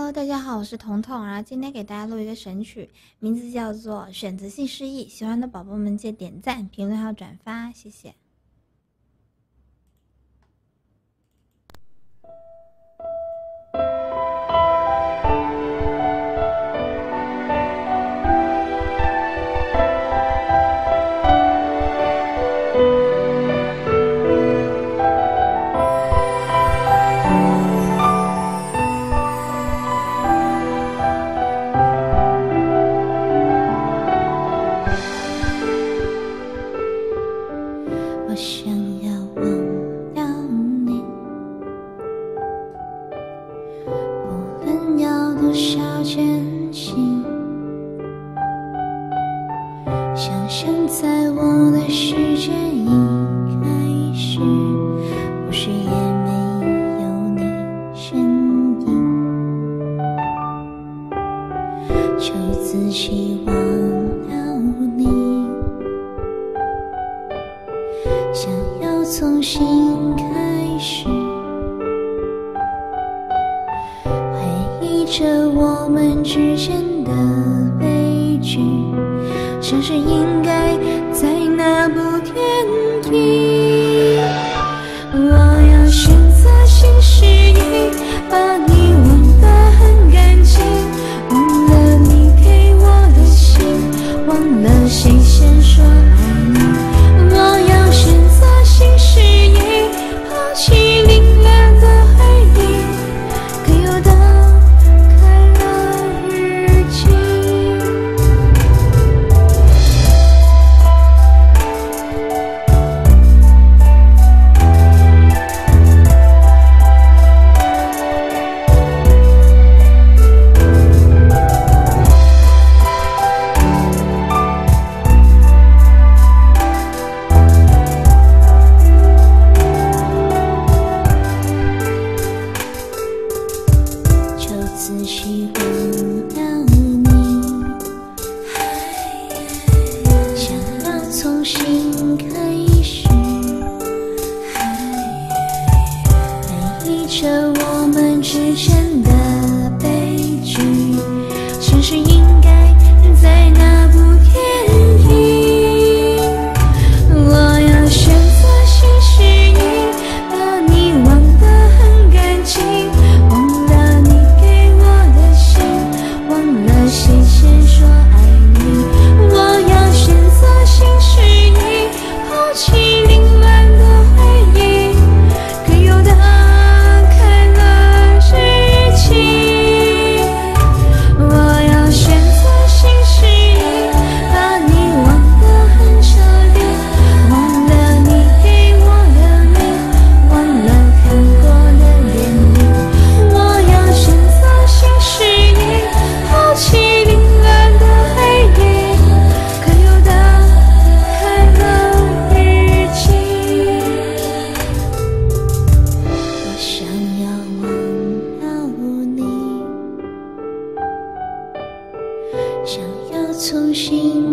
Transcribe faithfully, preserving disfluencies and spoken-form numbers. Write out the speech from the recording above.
Hello， 大家好，我是彤彤，然后今天给大家录一个神曲，名字叫做《选择性失忆》，喜欢的宝宝们记得点赞、评论还有转发，谢谢。我想要忘掉你，不论要多少艰辛，想象在我的世界一开始，不是也没有你身影，求自己忘了你，想要重新开始，回忆着我们之间的悲剧，是不是应该在那部电影？我要选择性失忆，把你忘得很干净，忘了你给我的心，忘了谁先说爱你。我要选择性失忆，抛弃凌乱的回忆，可有的快乐日记。自己忘了你，想要重新开始，回忆着我们之间的悲剧，是不是应该在那部电影？我要选择性失忆，把你忘得很干净，忘了你谁先说爱你？我要选择性失忆，抛弃凌乱的回忆，可有的快乐日记。我要选择性失忆，把你忘得很彻底，忘了你给我的命，忘了看过的电影。我要选择性失忆，抛弃凌乱的回忆，可有的快乐日记。我想要忘了你，想要重新